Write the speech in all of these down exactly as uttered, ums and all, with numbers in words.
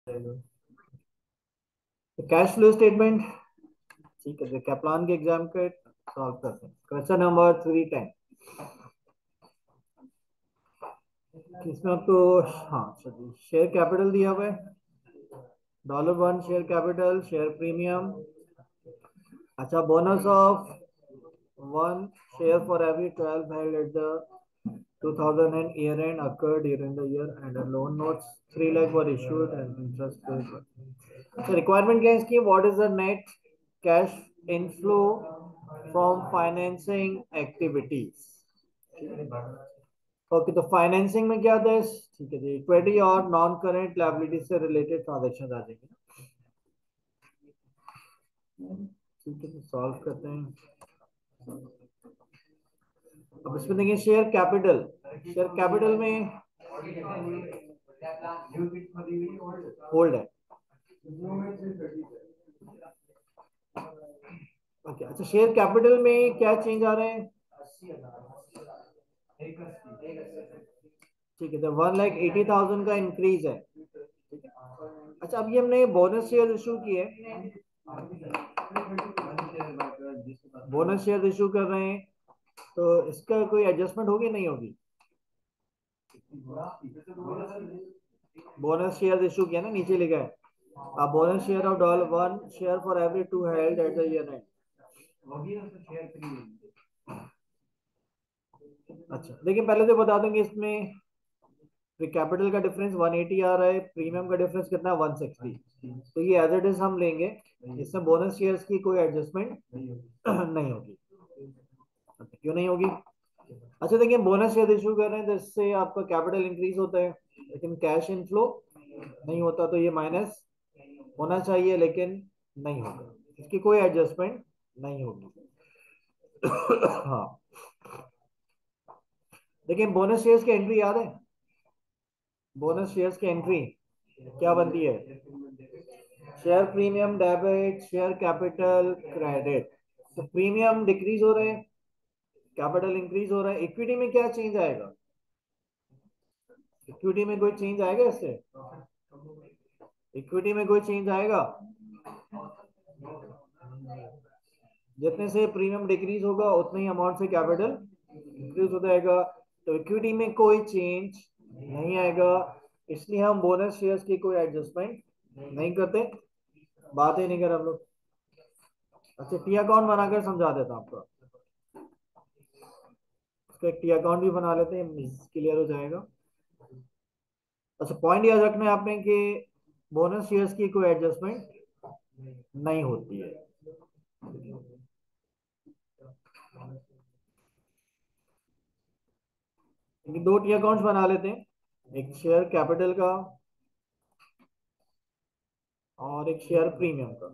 Cash flow statement. ठीक है, Kaplan के एग्जाम के सॉल्व करते हैं। Question number three ten. इसमें आपको, हाँ चलिए, शेयर कैपिटल दिया हुआ है dollar one share capital, share premium. अच्छा, bonus of one share for every twelve held at the two thousand and year end occurred during the year and a loan notes three lakh were issued and interest paid. So requirement क्या है इसकी? What is the net cash inflow from financing activities? Okay, तो financing में क्या था? ठीक है जी, इक्विटी और नॉन करेंट लायबिलिटी से रिलेटेड ट्रांजेक्शन आ जाएंगे। ठीक है, तो सॉल्व करते हैं। अब इसमें देखिए, शेयर कैपिटल। शेयर कैपिटल में होल्ड है। ओके, अच्छा, शेयर कैपिटल में क्या चेंज आ रहे हैं? ठीक है, तो वन लाख एटी थाउजेंड का इंक्रीज है। ठीक है, अच्छा, अभी हमने बोनस शेयर इशू किए, बोनस शेयर इशू कर रहे हैं, तो इसका कोई एडजस्टमेंट होगी नहीं होगी? बोनस शेयर इशू किया ना, नीचे लिखा है a bonus share of dollar one share for every two held at the year end। अच्छा देखिए, पहले तो बता देंगे इसमें कैपिटल का डिफरेंस वन एटी आ रहा है, प्रीमियम का डिफरेंस कितना है? One sixty. तो ये एज इट इज हम लेंगे, इसमें बोनस शेयर्स की कोई एडजस्टमेंट नहीं होगी। अच्छा, क्यों नहीं होगी? अच्छा देखिए, बोनस शेयर इशू कर रहे हैं तो इससे आपका कैपिटल इंक्रीज होता है, लेकिन कैश इनफ्लो नहीं होता, तो ये माइनस होना चाहिए लेकिन नहीं होगा। इसकी कोई एडजस्टमेंट नहीं होगी। हाँ, देखिए, बोनस शेयर्स की एंट्री याद है? बोनस शेयर्स की एंट्री क्या बनती है? Share premium debit, share capital credit. तो प्रीमियम डिक्रीज हो रहे हैं, कैपिटल इंक्रीज हो रहा है। इक्विटी में क्या चेंज आएगा? इक्विटी में कोई चेंज आएगा इससे? इक्विटी में कोई चेंज आएगा? जितने से प्रीमियम डिक्रीज होगा उतने ही अमाउंट से कैपिटल इंक्रीज हो जाएगा। तो इक्विटी में कोई चेंज नहीं आएगा, इसलिए हम बोनस शेयर्स की कोई एडजस्टमेंट नहीं करते, बात ही नहीं कर हम लोग। अच्छा, टी अकाउंट बनाकर समझा देता हूं आपको। उसका एक टी अकाउंट भी बना लेते हैं, क्लियर हो जाएगा। अच्छा, पॉइंट याद रखना है आपने कि बोनस शेयर्स की कोई एडजस्टमेंट नहीं होती है। लेकिन दो टी अकाउंट्स बना लेते हैं, एक शेयर कैपिटल का और एक शेयर प्रीमियम का।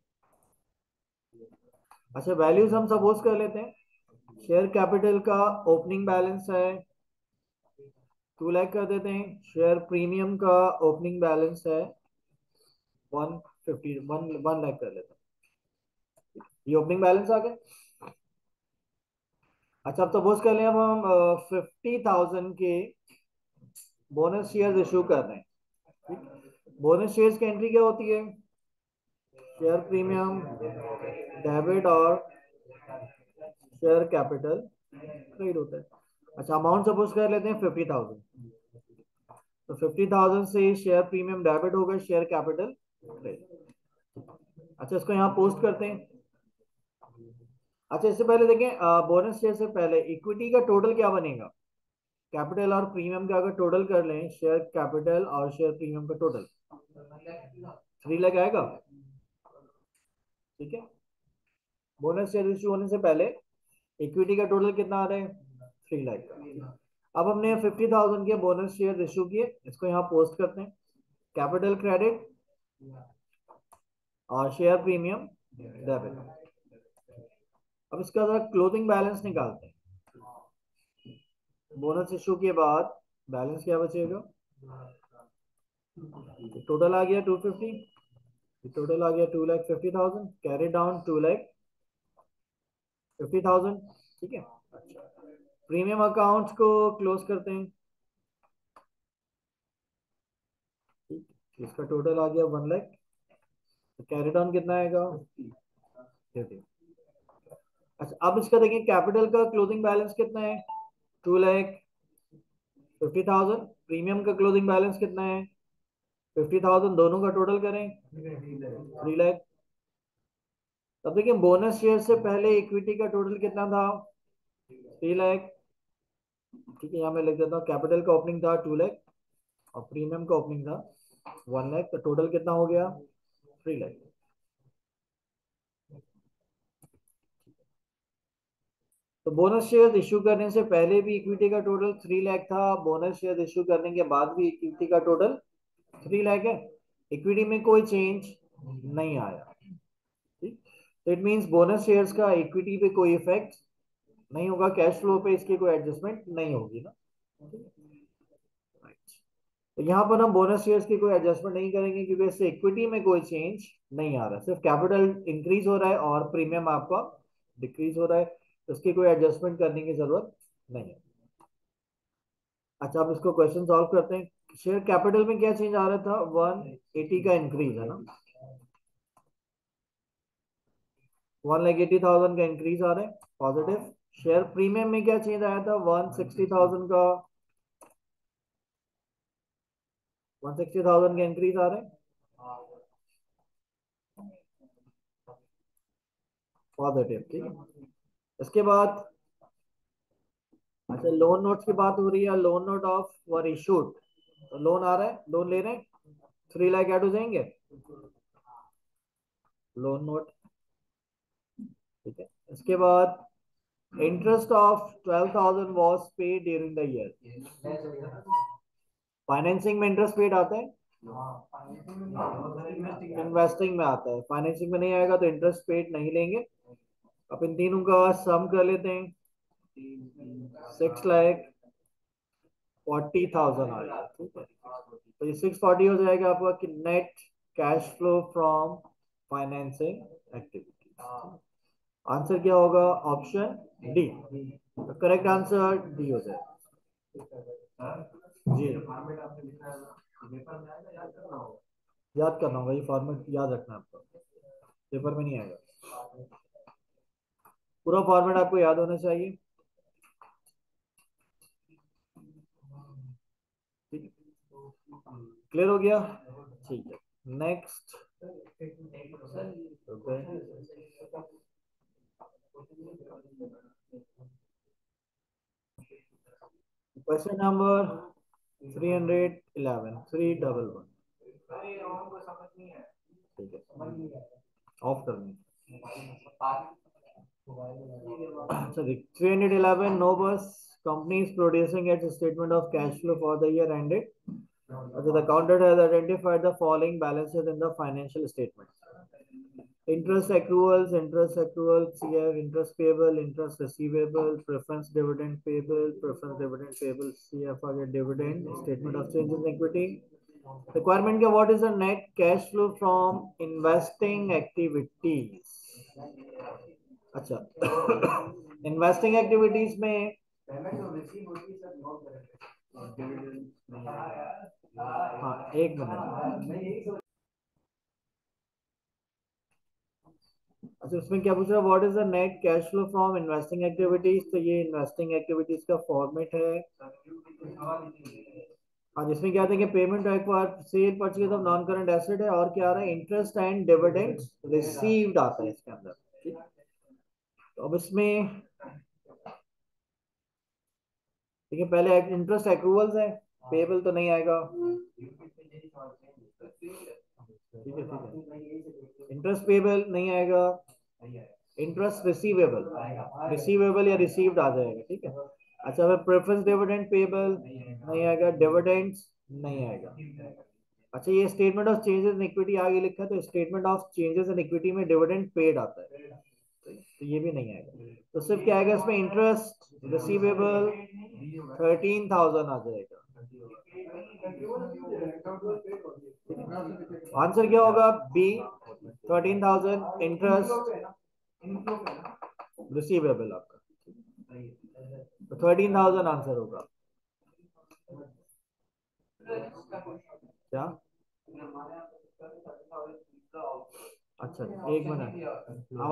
अच्छा, वैल्यूज हम सपोज कर लेते हैं। शेयर कैपिटल का ओपनिंग बैलेंस है टू लाख कर देते हैं, शेयर प्रीमियम का ओपनिंग बैलेंस है one fifty one one lakh कर लेते हैं। ये ओपनिंग बैलेंस आ गया। अच्छा, अब सपोज कर लें, अब हम फिफ्टी थाउजेंड के बोनस शेयर इशू कर रहे हैं। बोनस शेयर्स की एंट्री क्या होती है? शेयर प्रीमियम डेबिट और शेयर कैपिटल क्रेडिट होता है। अच्छा, अमाउंट सपोज कर लेते हैं फिफ्टी थाउजेंड। तो फिफ्टी थाउजेंड से शेयर प्रीमियम डेबिट हो गए, शेयर कैपिटल क्रेडिट। अच्छा, इसको यहाँ पोस्ट करते हैं। अच्छा, इससे पहले देखें, बोनस शेयर से पहले इक्विटी का टोटल क्या बनेगा? कैपिटल और प्रीमियम का अगर टोटल कर लें, शेयर कैपिटल और शेयर प्रीमियम का टोटल थ्री लाख आएगा। ठीक है, बोनस शेयर इशू होने से पहले इक्विटी का टोटल कितना आ रहा है? थ्री लाख का। अब हमने फिफ्टी थाउजेंड के बोनस शेयर इशू किए, इसको यहाँ पोस्ट करते हैं। कैपिटल क्रेडिट और शेयर प्रीमियम डेबिट। अब इसका जरा क्लोजिंग बैलेंस निकालते हैं। बोनस इशू के बाद बैलेंस क्या बचेगा? टोटल आ गया टू फिफ्टी। टोटल आ गया two lakh fifty thousand, carry down two lakh fifty thousand. ठीक है, अच्छा, प्रीमियम अकाउंट को क्लोज करते हैं। इसका टोटल आ गया वन लाख। तो कैरी डाउन कितना आएगा? थर्टी। अच्छा, अब इसका देखिए कैपिटल का क्लोजिंग बैलेंस कितना है? Two lakh fifty thousand. Premium का क्लोजिंग बैलेंस कितना है? Fifty thousand. दोनों का टोटल करें थ्री लैख। अब देखिए बोनस शेयर से पहले इक्विटी का टोटल कितना था? थ्री लैख। ठीक है, यहाँ मैं लिख देता हूँ कैपिटल का ओपनिंग था टू लैख, और प्रीमियम का ओपनिंग था वन लैख। तो टोटल कितना हो गया? थ्री लैख। तो बोनस शेयर इश्यू करने से पहले भी इक्विटी का टोटल थ्री लाख था, बोनस शेयर इश्यू करने के बाद भी इक्विटी का टोटल थ्री लाख है। इक्विटी में कोई चेंज नहीं आया। ठीक, तो इट मींस बोनस शेयर्स का इक्विटी पे कोई इफेक्ट नहीं होगा, कैश फ्लो पे इसकी कोई एडजस्टमेंट नहीं होगी ना। Right. तो यहाँ पर हम बोनस शेयर्स की कोई एडजस्टमेंट नहीं करेंगे क्योंकि इससे इक्विटी में कोई चेंज नहीं आ रहा, सिर्फ कैपिटल इंक्रीज हो रहा है और प्रीमियम आपका डिक्रीज हो रहा है, तो इसकी कोई एडजस्टमेंट करने की जरूरत नहीं है। अच्छा, अब इसको क्वेश्चन सॉल्व करते हैं। शेयर कैपिटल में क्या चेंज आ रहा था? वन एटी का इंक्रीज है ना, वन लाख एटी थाउजेंड का इंक्रीज आ रहा है पॉजिटिव। शेयर प्रीमियम में क्या चेंज आया था? वन सिक्सटी थाउजेंड का, वन सिक्सटी थाउजेंड का इंक्रीज आ रहा है पॉजिटिव। ठीक है, इसके बाद अच्छा लोन नोट्स की बात हो रही है। Loan note of were issued, तो लोन आ रहा है, लोन ले रहे हैं, थ्री लाख ऐड हो जाएंगे लोन नोट। ठीक है, इसके बाद interest of twelve thousand was paid during the year. Financing में इंटरेस्ट पेड आता है, इन्वेस्टिंग में आता है, फाइनेंसिंग में नहीं आएगा तो इंटरेस्ट पेड नहीं लेंगे। अब इन तीनों का सम कर लेते हैं, सिक्स लैख फोर्टी थाउजेंड आएगा। ठीक है, तो ये सिक्स फोर्टी हो जाएगा आपका कि net cash flow from financing activity. Answer क्या होगा? Option D. Correct answer D हो जाएगा जी। याद करना होगा, ये फॉर्मेट याद रखना आपको, पेपर में नहीं आएगा, पूरा फॉर्मेट आपको याद होना चाहिए। ठीक है, क्लियर हो गया? ठीक है, next. Question number three hundred eleven, three double one. ठीक है, ऑफ करनी। अच्छा, three hundred eleven, no bus company is producing its statement of cash flow for the year ended. So the accountant has identified the following balances in the financial statement. Interest accruals, interest accruals, C F, interest payable, interest receivable, preference dividend payable, preference dividend payable, C F are dividend, statement of changes in equity. Requirement क्या? What is the net cash flow from investing activities? अच्छा, investing activities में हाँ एक minute. अच्छा, उसमें क्या पूछ रहा है? What is the net cash flow from investing activities? तो ये इन्वेस्टिंग एक्टिविटीज का फॉर्मेट है। हाँ, जिसमें क्या था कि payment acquire sale purchase of non current asset है, और क्या आ रहा है? इंटरेस्ट एंड डिविडेंड्स रिसीव्ड आता है इसके अंदर। ठीक, तो अब इसमें देखिए पहले इंटरेस्ट एक्रूवल्स है, पेबल तो नहीं आएगा। ठीक है, ठीक है, इंटरेस्ट पेबल नहीं आएगा, इंटरेस्ट रिसीवेबल, रिसीवेबल या रिसीव्ड आ जाएगा। ठीक है, अच्छा, अगर प्रेफरेंस डिविडेंड पेबल नहीं आएगा, डिविडेंड्स नहीं आएगा। अच्छा, ये statement of changes in equity आगे लिखा है, तो statement of changes in equity में डिविडेंड पेड आता है, तो ये भी नहीं आएगा। तो सिर्फ क्या आएगा इसमें? इंटरेस्ट रिसीवेबल थर्टीन थाउजेंड आ जाएगा। आंसर क्या होगा? B, thirteen thousand. Interest receivable आपका, तो थर्टीन थाउजेंड आंसर होगा। क्या? अच्छा एक minute,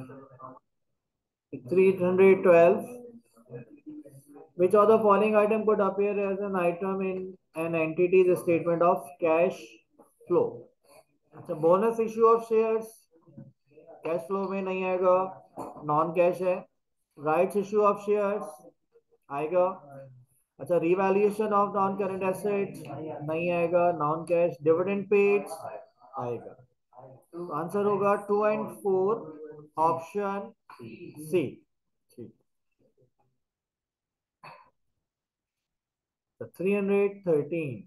three hundred twelve. Which of the following item could appear as an item in an entity's statement of cash flow? अच्छा, bonus issue of shares cash flow में नहीं आएगा, नॉन कैश है. Rights issue of shares आएगा. अच्छा, revaluation of non current assets नहीं आएगा, non cash. Dividend paid आएगा. तो आंसर होगा two and four, option C. ठीक. Three hundred thirteen.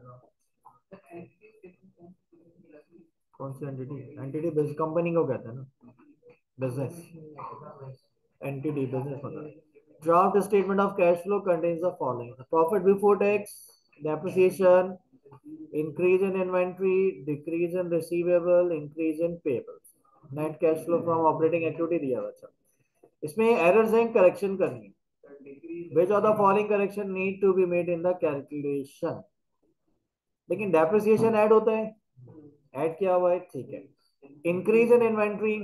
कौन सी एंटिटी? एंटिटी बिजनेस कंपनी को कहते हैं ना, बिजनेस एंटिटी, बिजनेस मतलब. Draft statement of cash flow contains the following: profit before tax, depreciation, increase in inventory, decrease in receivable, increase in payable. Net cash flow from operating activity दिया हुआ. अच्छा, इसमें errors हैं, correction करनी है. Which of the following correction need to be made in the calculation? लेकिन depreciation add होता है, ऐड किया हुआ है, ठीक है. इंक्रीज इन इन्वेंट्री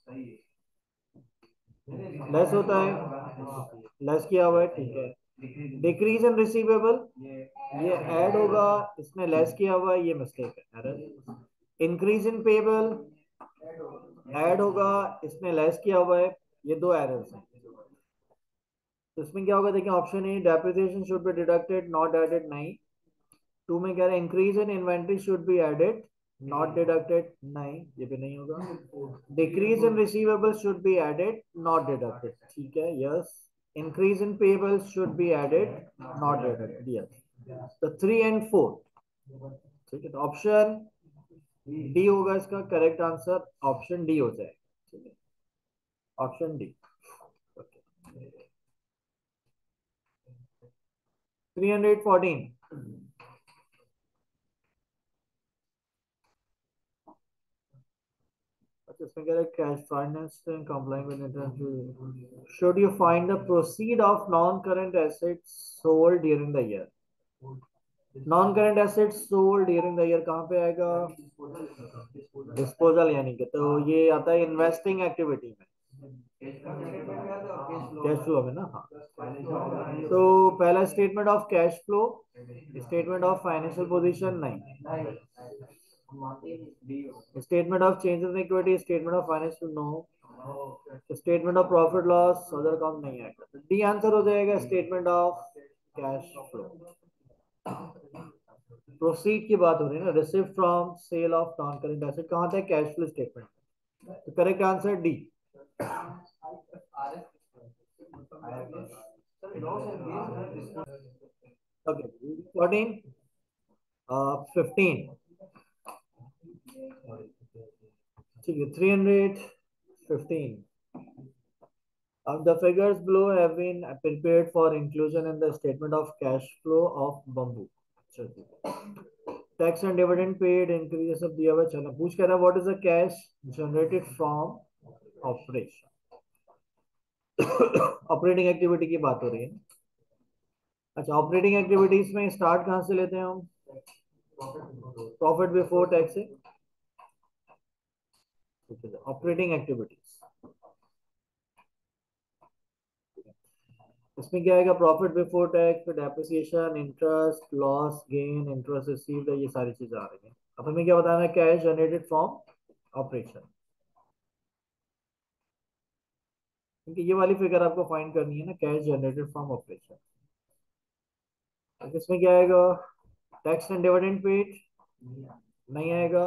लेस होता है, लेस किया हुआ है, ठीक है. डिक्रीज इन रिसीवेबल ये ऐड होगा, इसमें लेस किया हुआ है, ये मिस्टेक है, error. Increase in payable add होगा, इसमें लेस किया हुआ है, ये दो एरर्स हैं. तो इसमें क्या होगा, देखिए option A depreciation should be deducted not added, नहीं. टू में कह रहे हैं increase in inventory should be added not deducted, नहीं, ये भी नहीं होगा. Decrease in receivable should be added not deducted, ठीक है, yes. Increase in payable should be added not deducted, yes. तो थ्री एंड फोर, ठीक है. तो ऑप्शन डी होगा इसका करेक्ट आंसर, ऑप्शन डी हो जाए, ठीक है, option D. Three hundred fourteen. इसमें कह रहा है cash finance complying with international, should you find the proceed of non current assets sold during the year. Non current assets sold during the year कहाँ पे आएगा, डिस्पोजल यानी कि. तो ये आता है इन्वेस्टिंग एक्टिविटी में, कैश फ्लो में ना, हाँ. तो पहला statement of cash flow, statement of financial position नहीं, statement of changes in equity, statement of financial no, statement of profit loss other काम नहीं आएगा. डी आंसर हो जाएगा, statement of cash flow. Proceed की बात हो रही है ना, receive from sale of non current asset कहाँ था, कैश फ्लो स्टेटमेंट. तो correct answer D. Okay, fourteen, fifteen, ठीक है. Three hundred fifteen. Uh, the figures below have been prepared for inclusion in the statement of cash flow of Bamboo. Tax and dividend paid increases of दिया हुआ. चलो पूछ कह रहा है what is the cash generated from operation. Operating activity की बात हो रही है. अच्छा, ऑपरेटिंग एक्टिविटीज में स्टार्ट कहाँ से लेते हैं हम, प्रॉफिट बिफोर टैक्स से. ऑपरेटिंग एक्टिविटीज इसमें क्या आएगा, प्रॉफिट बिफोर टैक्स, फिर depreciation, interest, loss, gain, interest received, ये सारी चीजें आ रही हैं. अब हमें क्या बताना है, कैश जनरेटेड फ्रॉम ऑपरेशन, क्योंकि ये वाली फिगर आपको फाइंड करनी है ना, कैश जनरेटेड फ्रॉम ऑपरेशन. इसमें क्या आएगा, टैक्स एंड डिविडेंड पेड नहीं आएगा,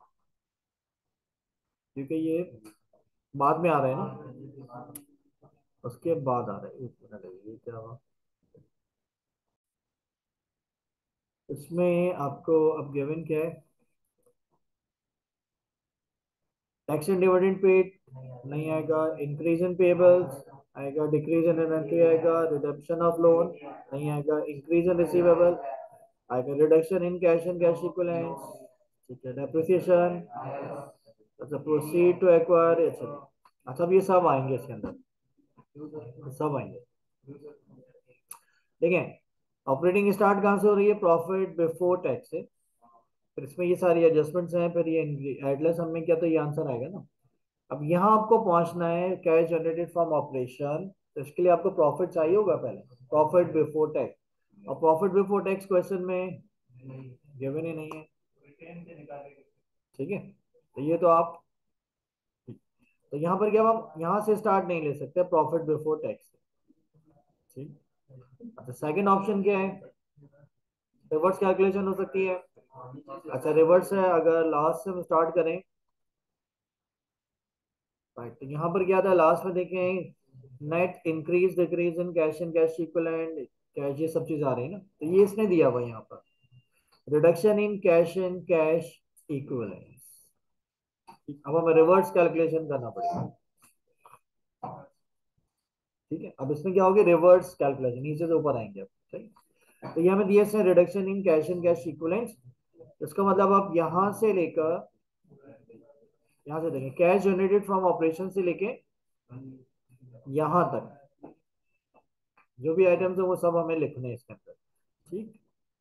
क्योंकि ये बाद में आ रहे हैं ना, उसके बाद आ रहे हैं. एक मिनट, ये क्या हुआ, इसमें आपको अब गिवन क्या है, टैक्स एंड डिविडेंड पेड नहीं आएगा, इंक्रीज इन पेबल्स आएगा, डिक्रीज इन इन्वेंट्री आएगा, रिडम्पशन ऑफ लोन नहीं आएगा, इंक्रीज इन रिसीवेबल आएगा, reduction in cash and cash equivalents, ठीक है, डेप्रिसिएशन, अच्छा, प्रोसीड टू एक्वायर, अच्छा. अच्छा, अब ये सब आएंगे इसके अंदर, सब आएंगे. देखिए ऑपरेटिंग स्टार्ट कहां से हो रही है, प्रॉफिट बिफोर टैक्स से. फिर इसमें ये सारी एडजस्टमेंट्स हैं, फिर ये एटलस हम में क्या, तो ये आंसर आएगा ना। अब यहाँ आपको पहुंचना है कैश जनरेटेड फ्रॉम ऑपरेशन, तो इसके लिए आपको प्रॉफिट चाहिए होगा पहले, प्रॉफिट बिफोर टैक्स। और प्रॉफिट बिफोर टैक्स क्वेश्चन में गिवन ही नहीं है, ठीक है। तो ये तो आप, तो यहाँ पर क्या, हम यहाँ से स्टार्ट नहीं ले सकते प्रॉफिट बिफोर टैक्स, ठीक। अच्छा सेकंड ऑप्शन क्या है, रिवर्स कैलकुलेशन हो सकती है। अच्छा रिवर्स है, अगर लास्ट से हम स्टार्ट करें, राइट, तो यहाँ पर क्या था लास्ट में देखें, net increase decrease in cash and cash equivalent, cash, ये सब चीज आ रही है ना, तो ये इसने दिया हुआ है यहाँ पर, reduction in cash and cash equivalent. अब हमें रिवर्स कैलकुलेशन करना पड़ेगा, ठीक है। अब इसमें क्या होगी, रिवर्स कैलकुलेशन, नीचे से ऊपर आएंगे अब, ठीक। तो ये हमें दिया इसने reduction in cash and cash equivalent, इसका मतलब आप यहां से लेकर, यहां से देखें कैश जनरेटेड फ्रॉम ऑपरेशन से लेके यहां तक जो भी आइटम्स है वो सब हमें लिखने हैं इसके अंदर, ठीक।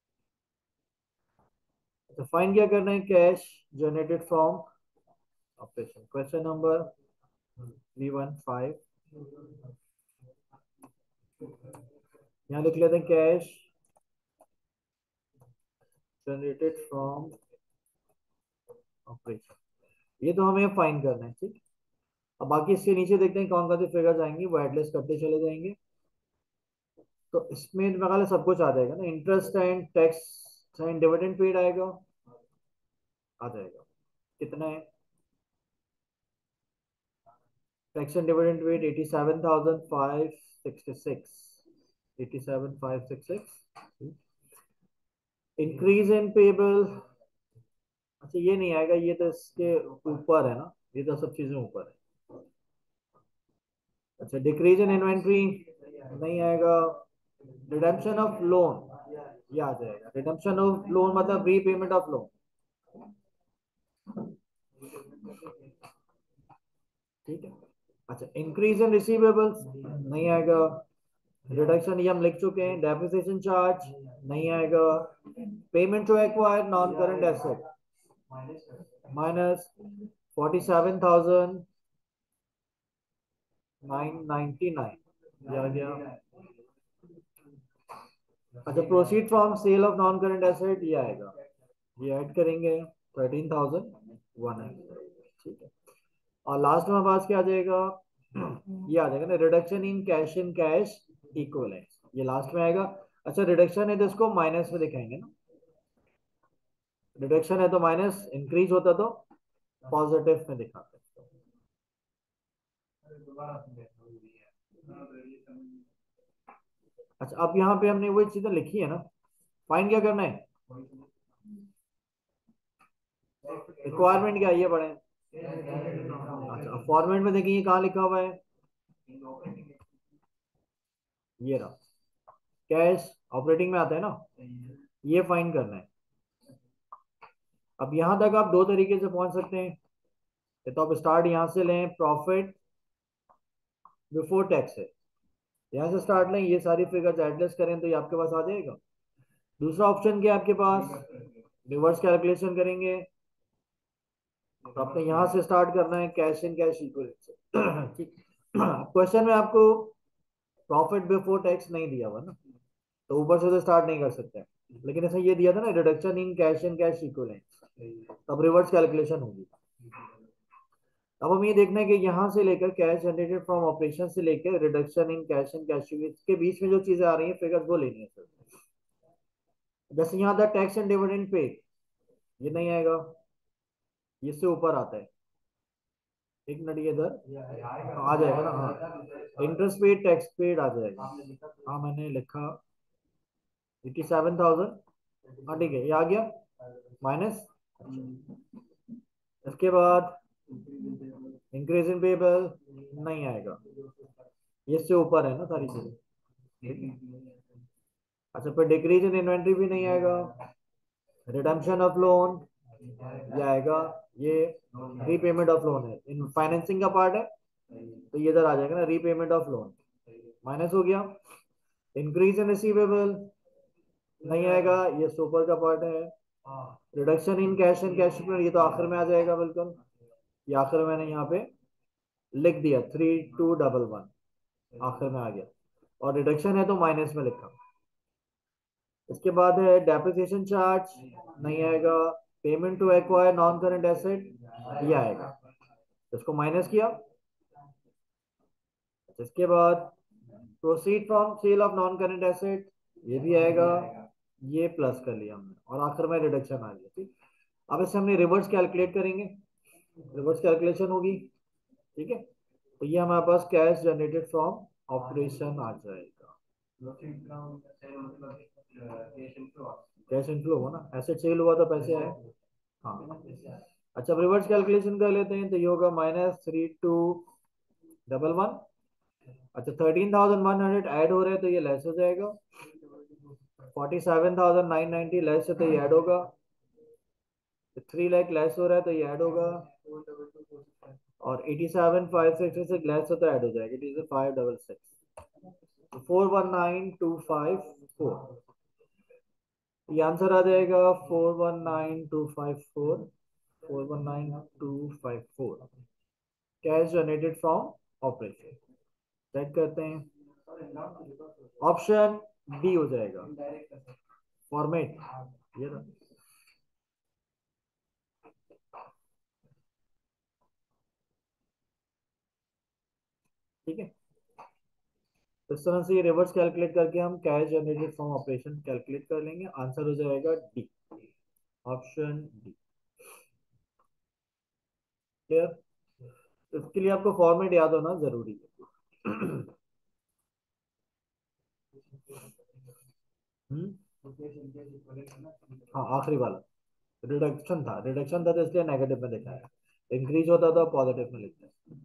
तो फाइन क्या करना है, cash generated from operation, question number three one five, यहाँ लिख लेते हैं कैश जनरेटेड फ्रॉम ऑपरेशन, ये तो हमें फाइन करना है, ठीक। अब बाकी इसके नीचे देखते हैं कौन कौन से फिगर्स आएंगे, वो एडलेस करते चले जाएंगे। तो इसमें मेरे ख्याल है सब कुछ आ जाएगा ना, interest and tax and dividend paid आएगा, आ जाएगा, कितना है, tax and dividend paid eighty seven thousand five sixty six, eighty seven five six six. Increase in payable, अच्छा ये नहीं आएगा, ये तो इसके ऊपर है ना, ये तो सब चीजें ऊपर है। अच्छा डिक्रीज इन इन्वेंट्री नहीं आएगा, रिडेम्पशन ऑफ लोन ये आ जाएगा, रिडेम्पशन ऑफ लोन मतलब रीपेमेंट ऑफ लोन, ठीक है। अच्छा इंक्रीज इन रिसीवेबल्स नहीं आएगा, रिडक्शन ये हम लिख चुके हैं, डेप्रिसिएशन चार्ज नहीं आएगा, payment to acquire non current asset minus forty seven thousand nine ninety nine, ये आ गया। अच्छा proceed from sale of non current asset ये आएगा, ये ऐड करेंगे थर्टीन थाउजेंड वन हंड्रेड, ठीक है। और लास्ट में पास क्या आ जाएगा, ये आ जाएगा ना, reduction in cash in cash equivalent, ये लास्ट में आएगा। अच्छा रिडक्शन है तो इसको माइनस में दिखाएंगे ना, रिडक्शन है तो माइनस, इंक्रीज होता तो पॉजिटिव में दिखाते हैं। अच्छा अब यहाँ पे हमने वही चीजें लिखी है ना, फाइन क्या करना है, रिक्वायरमेंट क्या है ये पढ़े। अच्छा फॉर्मेट में देखिए कहाँ लिखा हुआ है, ये रहा, कैश ऑपरेटिंग में आता है ना, ये फाइन करना है। अब यहां तक आप दो तरीके से पहुंच सकते हैं, तो आप स्टार्ट यहां से लें, प्रॉफिट बिफोर टैक्स है, यहां से स्टार्ट लें, ये सारी फिगर्स एडजस्ट करें तो ये आपके पास आ जाएगा। दूसरा ऑप्शन क्या है आपके पास, रिवर्स कैलकुलेशन करेंगे, तो आपने यहां से स्टार्ट करना है कैश इन कैश इक्वल से, ठीक। क्वेश्चन में आपको प्रॉफिट बिफोर टैक्स नहीं दिया हुआ ना, तो ऊपर से तो स्टार्ट नहीं कर सकते, लेकिन ऐसा ये दिया था ना, reduction in cash in cash equal, तब रिवर्स कैलकुलेशन होगी। अब हम ये देखना है कि यहाँ से लेकर कैश जनरेटेड फ्रॉम ऑपरेशन से लेकर reduction in cash and cash के बीच में जो चीजें आ रही हैं फिगर्स वो लेनी है सर। जैसे यहाँ था टैक्स एंड डिविडेंड पे, ये नहीं आएगा, ये से ऊपर आता है, एक मिनट ये इधर आ जाएगा ना, हाँ इंटरेस्ट पेड टैक्स पेड आ जाएगा, हाँ मैंने लिखा एटी सेवन थाउजेंड, हाँ ठीक है ये आ गया माइनस। इसके बाद इंक्रीज इन पेबल नहीं आएगा, ये इससे ऊपर है ना सारी चीजें, ठीक है। अच्छा फिर डिक्रीज इन इन्वेंट्री भी नहीं आएगा, रिडम्पशन ऑफ लोन ये आएगा, ये रीपेमेंट ऑफ लोन है, इन फाइनेंसिंग का पार्ट है, तो ये इधर आ जाएगा ना, रीपेमेंट ऑफ लोन माइनस हो गया। इंक्रीज इन रिसीवेबल नहीं आएगा, ये सुपर का पार्ट है, reduction in cash and cash equivalent, ये तो आखिर में आ जाएगा बिल्कुल, ये आखिर में मैंने यहाँ पे लिख दिया थ्री टू डबल वन, आखिर में आ गया, और रिडक्शन है तो माइनस में लिखा। इसके बाद है डेप्रिसिएशन चार्ज, नहीं आएगा। Payment to acquire non current asset, ये आएगा, इसको माइनस किया। इसके बाद proceed from sale of non current asset, ये भी आएगा, ये प्लस कर लिया हमने, और आखिर में रिडक्शन आ गया। ठीक, अब इससे हमने रिवर्स कैलकुलेट करेंगे, रिवर्स कैलकुलेशन होगी। ठीक है, तो ये हमारे पास कैश जनरेटेड फ्रॉम ऑपरेशन आ जाएगा। कैश इनफ्लो हो ना, एसेट सेल हुआ तो पैसे आए। हाँ, अच्छा रिवर्स कैलकुलेशन कर लेते हैं, तो ये होगा minus three two double one. अच्छा thirteen thousand one hundred add हो रहे हैं तो ये लेस हो जाएगा, forty seven thousand nine ninety less है तो ये ऐड होगा, थ्री लाख लेस हो रहा है तो ये ऐड होगा, और एटी सेवन फाइव सिक्स से लेस हो तो ऐड हो जाएगा, it is five double six, four one nine two five four, ये आंसर आ जाएगा four one nine two five four, four one nine two five four cash generated from operation. Check करते हैं, option D हो जाएगा format, ये ना। ठीक है, तो इस तरह से ये रिवर्स कैलकुलेट करके हम cash generated from operation calculate कर लेंगे, आंसर हो जाएगा डी, ऑप्शन डी। क्लियर, तो इसके लिए आपको फॉर्मेट याद होना जरूरी है। हम्म, हाँ आखिरी वाला रिडक्शन था, रिडक्शन था तो इसलिए नेगेटिव में लिखा है, इंक्रीज होता तो पॉजिटिव में लिखते हैं।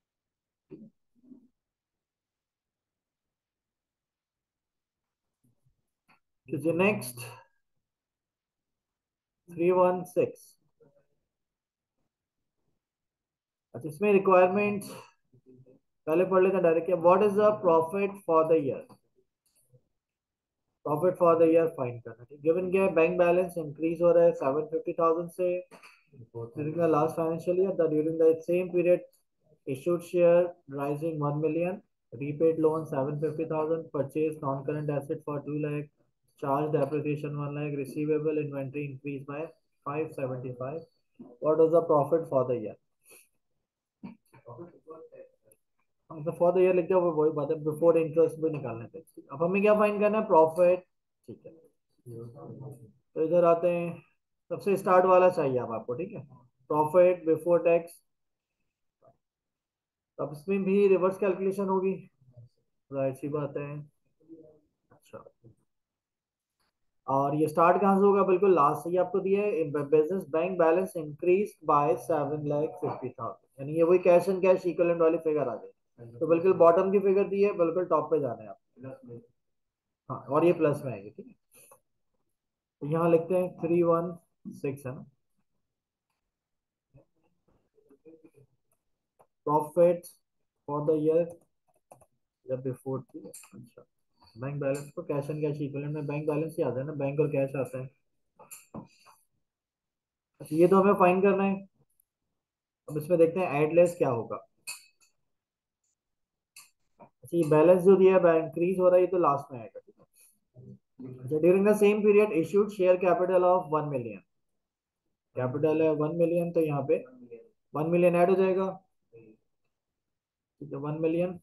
Next three one six. अच्छा इसमें रिक्वायरमेंट्स पहले पढ़ लेते हैं direct, what is the profit for the year, profit for the year find करना है। गिवन क्या है, बैंक बैलेंस इंक्रीज हो रहा है सेवन फिफ्टी थाउजेंड से during the last financial year, the during the same period issued share rising one million, repaid loan seven hundred fifty thousand, purchase non-current asset for two lakh, charge depreciation one lakh, receivable inventory increased by five hundred seventy-five. What was the profit for the year? तो for the year लिख दिया, वो वही बात है, before interest भी निकालने थे। अब हमें क्या फाइंड करना है, प्रॉफिट। ठीक है, तो इधर आते हैं, सबसे स्टार्ट वाला चाहिए अब आपको। ठीक है, प्रॉफिट बिफोर टैक्स, अब इसमें भी रिवर्स कैलकुलेशन होगी, जाहिर सी बात है। अच्छा, और ये स्टार्ट कहाँ से होगा, बिल्कुल लास्ट से ही आपको दिया है, business bank balance increase by seven lakh fifty thousand, यानी ये वही कैश एंड कैश इक्विवेलेंट वाली फिगर आ गई, तो बिल्कुल बॉटम की फिगर दी है, बिल्कुल टॉप पे जाना है आप। हाँ, और ये प्लस में आएगी। ठीक है, तो यहाँ लिखते हैं थ्री वन सिक्स है ना, प्रॉफिट फॉर द ईयर जब बिफोर थी। अच्छा, बैंक बैलेंस तो कैश एंड कैश इक्विवेलेंट में बैंक बैलेंस ही आता है ना, बैंक और कैश आता है। अच्छा, ये तो हमें फाइन करना है, अब इसमें देखते हैं एडलेस क्या होगा। अच्छा, ये बैलेंस जो दिया है इंक्रीज हो रहा है, ये तो लास्ट में आएगा। ठीक है, अच्छा during the same period issued share capital of one million, capital है वन मिलियन, तो यहाँ पे वन मिलियन ऐड हो जाएगा। ठीक है, वन मिलियन,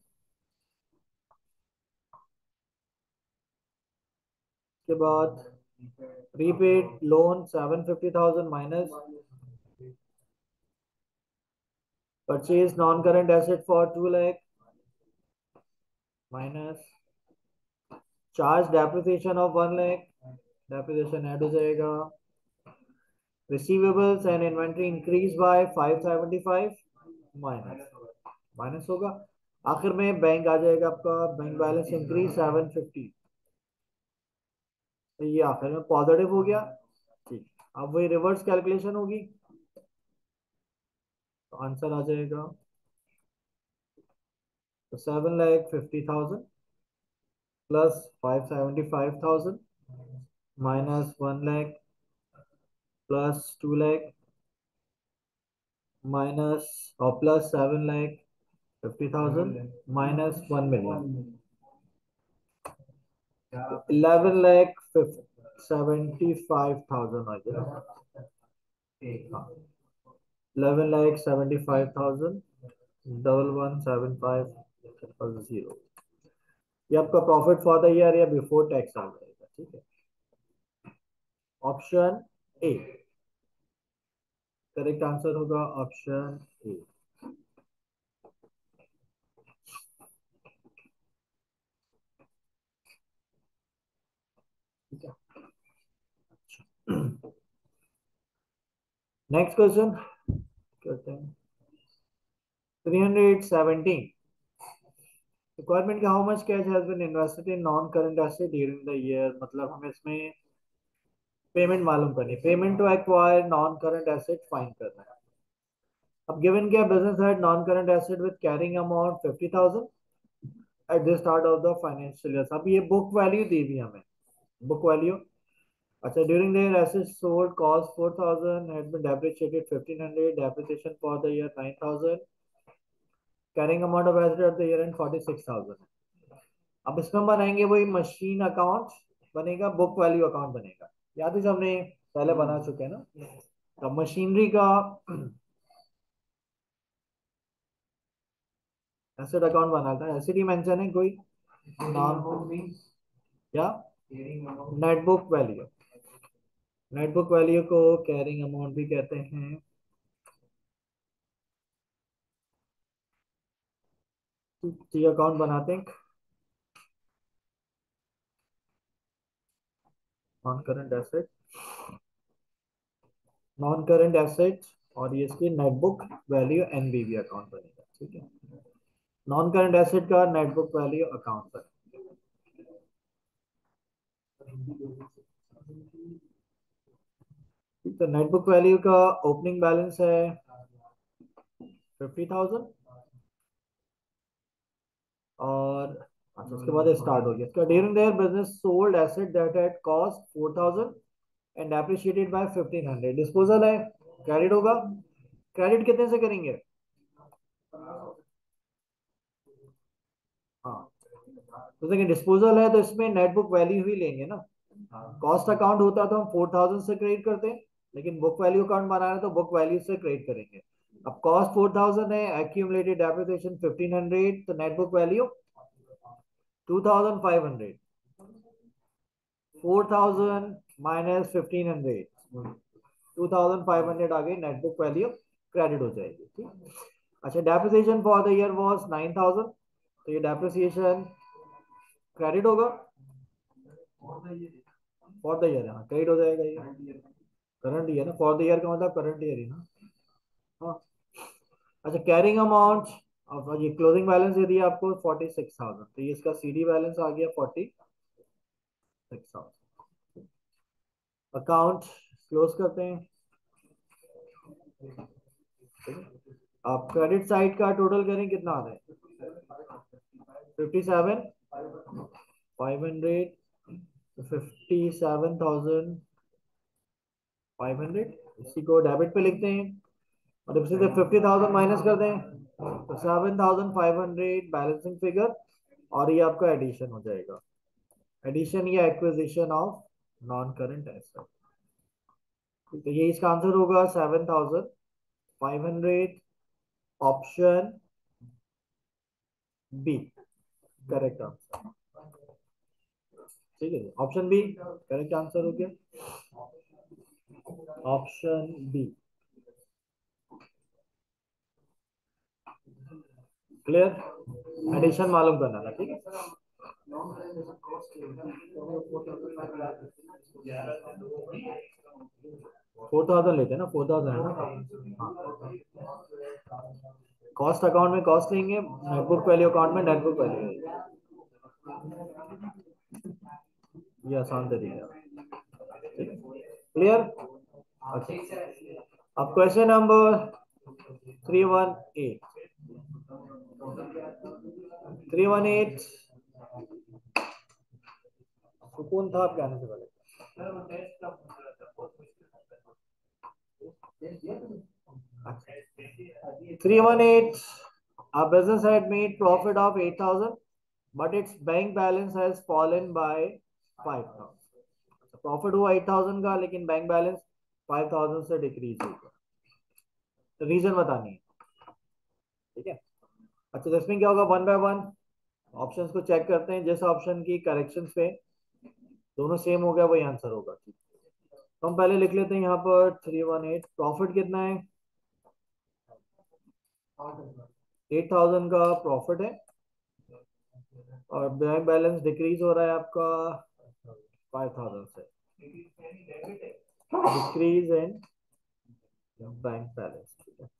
के बाद prepaid loan seven fifty thousand, minus purchase non current asset for two lakh, minus charge depreciation of one lakh, depreciation add हो जाएगा, receivables and inventory increase by five seventy five, minus minus होगा, आखिर में bank आ जाएगा आपका, bank balance increase seven fifty, तो ये आखिर में पॉजिटिव हो गया। ठीक, अब वही रिवर्स कैलकुलेशन होगी, तो आंसर आ जाएगा, तो seven lakh fifty thousand, plus five seventy five thousand, minus one lakh plus two lakh minus और plus seven lakh fifty thousand minus one million, eleven lakh seventy five thousand आ गया। Eleven lakh seventy five thousand, double one seven five zero. ये आपका profit for the year या before tax आ जाएगा। ठीक है, ऑप्शन ए करेक्ट आंसर होगा, ऑप्शन ए। ठीक है, नेक्स्ट क्वेश्चन करते हैं। थ्री हंड्रेड सेवेंटीन रिक्वायरमेंट का how much cash has been invested in non current asset during the year, मतलब हमें इसमें पेमेंट मालूम करनी है, payment to acquire non current asset find करना है। अब गिवन क्या, business had non current asset with carrying amount fifty thousand at the start of the financial year. अब ये बुक वैल्यू दी हुई हमें, बुक वैल्यू। अच्छा, during the year assets sold cost four thousand, had been depreciated fifteen hundred, depreciation for the year nine thousand, carrying amount of asset at the year end forty six thousand. अब इसमें हम बनाएंगे वही machine account बनेगा, book value account बनेगा। याद है जो हमने पहले बना चुके हैं ना। तो मशीनरी का एसेट अकाउंट बनाता है, एसिड ही मेंशन है कोई नाम या नेटबुक वैल्यू। नेटबुक वैल्यू को कैरिंग अमाउंट भी कहते हैं। तो ये अकाउंट बनाते हैं non current asset, non current asset, और ये इसकी नेटबुक वैल्यू एनबीवी अकाउंट बनेगा। ठीक है, नॉन करंट एसेट का नेटबुक वैल्यू अकाउंट बनेगा। तो नेटबुक वैल्यू का ओपनिंग बैलेंस है फिफ्टी थाउजेंड, और अच्छा उसके बाद स्टार्ट हो गया इसका, during there business sold asset that had cost four thousand and appreciated by fifteen hundred. Disposal है, क्रेडिट होगा। क्रेडिट कितने से करेंगे? हाँ, तो देखिए डिस्पोजल है तो इसमें नेटबुक वैल्यू ही लेंगे ना। कॉस्ट अकाउंट होता तो हम फोर थाउजेंड से क्रेडिट करते हैं, लेकिन बुक वैल्यू अकाउंट बना रहे हैं तो बुक वैल्यू से क्रेडिट करेंगे। अब कॉस्ट फोर थाउजेंड है, एक्यूमुलेटेड डेप्रिसिएशन फिफ्टीन हंड्रेड, तो net book value two thousand five hundred. Four thousand minus fifteen hundred, two thousand five hundred आ गई, नेट बुक वैल्यू क्रेडिट हो जाएगी। ठीक, अच्छा depreciation for the year was nine thousand, तो ये depreciation credit होगा, फॉर द ईयर है, क्रेडिट हो जाएगा ये, करंट ईयर ना, फॉर द ईयर का मतलब करंट ईयर ही ना। हाँ, अच्छा कैरिंग अमाउंट, अब ये क्लोजिंग बैलेंस दे दिया आपको फोर्टी सिक्स थाउजेंड, तो ये इसका सीडी बैलेंस आ गया forty six thousand. Account close करते हैं। आप क्रेडिट साइड का टोटल करें कितना आ रहा है? Fifty seven five hundred, fifty seven thousand five hundred, इसी को डेबिट पे लिखते हैं, और इससे से फिफ्टी थाउजेंड माइनस कर दें तो seven thousand five hundred balancing figure, और ये आपका एडिशन हो जाएगा, एडिशन या acquisition of non current asset. तो ये इसका आंसर होगा seven thousand five hundred, option B correct answer. ठीक है, ऑप्शन बी करेक्ट आंसर हो गया, ऑप्शन बी। क्लियर, एडिशन मालूम करना था। ठीक है, फोर थाउजेंड लेते हैं ना, फोर थाउजेंड है ना। कॉस्ट अकाउंट में कॉस्ट लेंगे, नेटबुक वैल्यू अकाउंट में नेटबुक वैल्यू, ये आसान तरीका। क्लियर, अच्छा। अब question number three one eight, three one eight, सुकून था आपके आने से पहले। Three one eight. A business had made profit of eight thousand, but its bank balance has fallen by five thousand. Profit हुआ एट थाउजेंड का, लेकिन bank balance five thousand से डिक्रीज हो गया। रीजन बतानी है, ठीक है। अच्छा, तो इसमें क्या होगा, वन बाय वन ऑप्शंस को चेक करते हैं। जिस ऑप्शन की करेक्शन पे दोनों सेम हो गया वही आंसर होगा। ठीक, तो हम पहले लिख लेते हैं यहाँ पर थ्री वन एट। प्रॉफिट कितना है, एट थाउजेंड का प्रॉफिट है, और बैंक बैलेंस डिक्रीज हो रहा है आपका फाइव थाउजेंड से। डिक्रीज इन बैंक बैलेंस, ठीक है,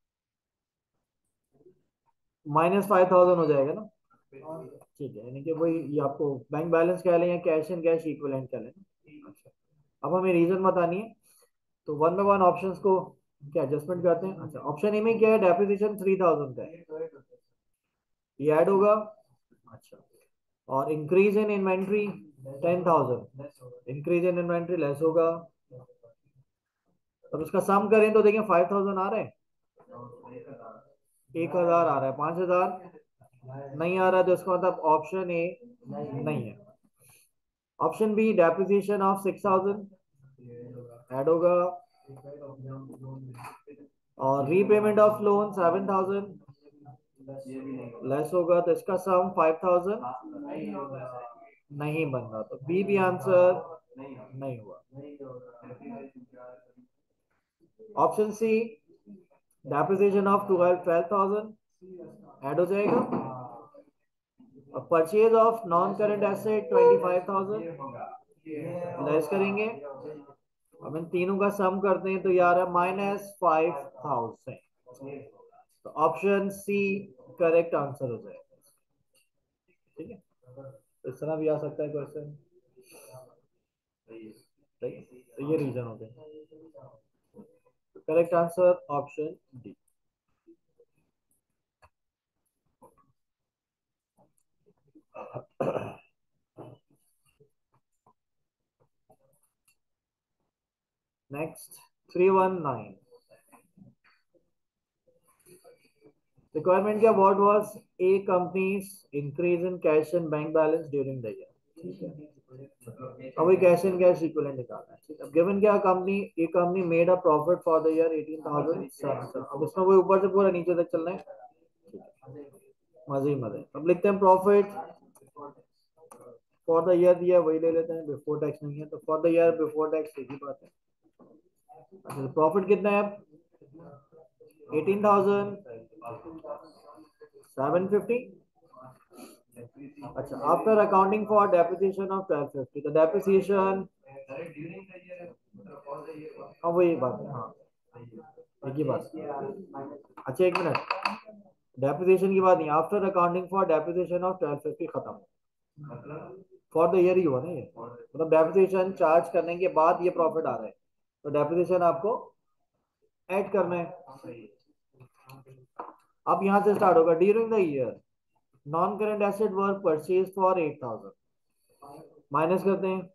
माइनस फाइव थाउजेंड हो जाएगा ना। ठीक है, यानी कि वही ये आपको बैंक बैलेंस कह लें या कैश एंड कैश इक्विवेलेंट कह लें। अच्छा, अब हमें रीजन बतानी है, तो वन बाय वन ऑप्शंस को क्या एडजस्टमेंट करते हैं। अच्छा, ऑप्शन ए में क्या है, डेप्रिसिएशन थ्री थाउजेंड का है, ये ऐड होगा। अच्छा, और increase in inventory ten thousand, increase in inventory less होगा। अब इसका सम करें तो देखिए फाइव थाउजेंड आ रहे हैं, एक हजार आ रहा है, पांच हजार नहीं आ रहा है, तो इसका मतलब ऑप्शन ए नहीं है। Option B depreciation of six thousand add होगा, और repayment of loan seven thousand less होगा, तो इसका सम फाइव थाउजेंड नहीं बन रहा, तो बी भी आंसर नहीं हुआ। Option C depreciation of twelve twelve thousand add हो जाएगा, और purchase of non current asset twenty five thousand less करेंगे। अब इन तीनों का सम करते हैं तो यार है माइनस फाइव थाउजेंड, तो ऑप्शन सी करेक्ट आंसर हो जाएगा। ठीक है, इस तरह भी आ सकता है क्वेश्चन, तो ये रीजन हो गया। Correct answer option D. Next three one nine. Requirement क्या, what was a company's increase in cash and bank balance during the year. अब ये कैश एंड कैश इक्विवेलेंट निकालना है। ठीक है, गिवन क्या, company a company made a profit for the year eighteen thousand. अब इसमें वो ऊपर से पूरा नीचे तक चलना है, मजे ही मजे। अब लिखते हैं प्रॉफिट फॉर द ईयर दिया वही ले लेते हैं, बिफोर टैक्स नहीं है तो for the year before tax एक ही बात है। अच्छा, प्रॉफिट कितना है, एटीन थाउजेंड सेवन फिफ्टी। अच्छा, after accounting for depreciation of twelve fifty, तो डेप्रिसिएशन, हाँ वही बात है, हाँ एक ही बात। अच्छा एक मिनट, डेप्रिसिएशन की बात नहीं, after accounting for depreciation of twelve fifty खत्म, फॉर द ईयर ही हुआ ना ये, मतलब डेप्रिसिएशन चार्ज करने के बाद ये प्रॉफिट आ रहा है, तो डेप्रिसिएशन आपको ऐड करना है। अब यहां से स्टार्ट होगा, during the year non current asset were purchase for eight thousand, minus करते हैं।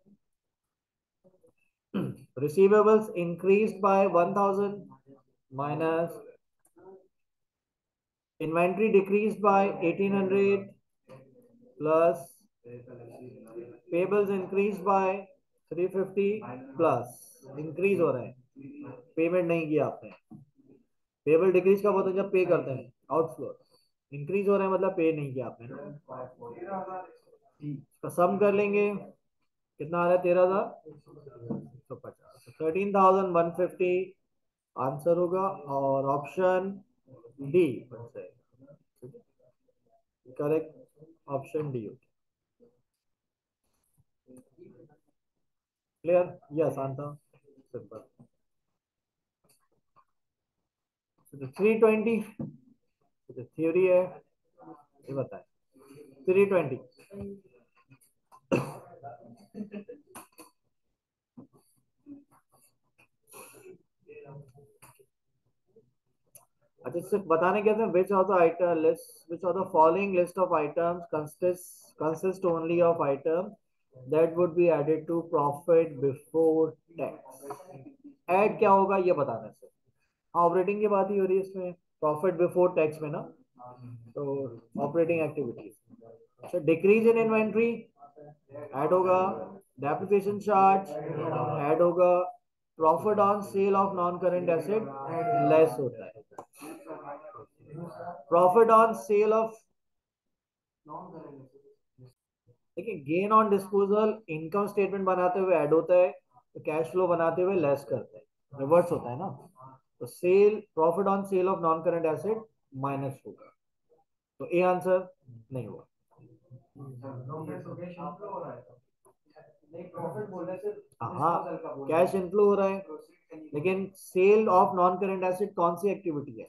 Receivables increased by one thousand, minus inventory decreased by eighteen hundred, plus payables increase by three fifty, plus increase हो रहे हैं, payment नहीं किया आपने। Payable decrease कब होता है, जब पे करते हैं, आउटफ्लो। इंक्रीज हो रहे हैं मतलब पे नहीं किया आपने। तो सम कर लेंगे, कितना आ रहा है, तेरह हजार तो पचास, thirteen thousand one fifty answer होगा, और ऑप्शन डी बन जाएगा। करेक्ट ऑप्शन डी होगा। क्लियर, ये आसान था, सिंपल। थ्री ट्वेंटी थ्योरी है, ये बताए थ्री ट्वेंटी। अच्छा, सिर्फ बताने के थे, which of the item list, which of the following list of items consist consist only of item that would be added to profit before tax. Add क्या होगा ये बताना है। ऑपरेटिंग की बात ही हो रही है इसमें, प्रॉफिट बिफोर टैक्स में ना, तो ऑपरेटिंग एक्टिविटीज। अच्छा, डिक्रीज इन इन्वेंट्री ऐड होगा, डेप्रिसिएशन चार्ज ऐड होगा, profit on sale of non current asset less होता है। प्रॉफिट ऑन सेल ऑफ, देखिए gain on disposal income statement बनाते हुए ऐड होता है, तो कैश फ्लो बनाते हुए लेस करते हैं, रिवर्स होता है ना। तो sale, profit on sale of non current asset minus होगा, तो ए आंसर नहीं हुआ। हाँ, कैश इनफ्लो हो रहा है, लेकिन sale of non current asset कौन सी एक्टिविटी है?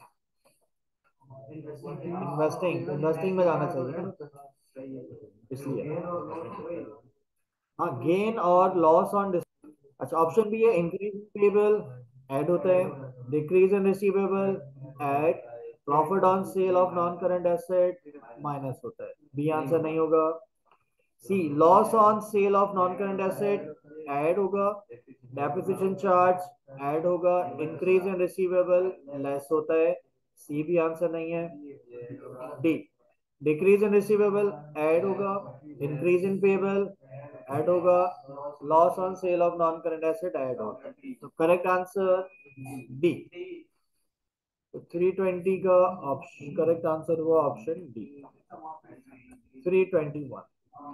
इन्वेस्टिंग, इन्वेस्टिंग में जाना चाहिए ना, इसलिए। हाँ, गेन और लॉस ऑन। अच्छा, ऑप्शन बी है इंक्रीज इन पेबल ऐड होता है, decrease in receivable add, profit on sale of non current asset minus होता है, बी आंसर नहीं होगा। C, loss on sale of non current asset add होगा, depreciation charge add होगा, increase in receivable less होता है, सी भी answer नहीं है। D, decrease in receivable add होगा, इंक्रीज इन पेबल ऐड होगा, loss on sale of non current asset add होगा, तो करेक्ट आंसर डी। तो थ्री ट्वेंटी का ऑप्शन करेक्ट आंसर हुआ option D, three twenty one.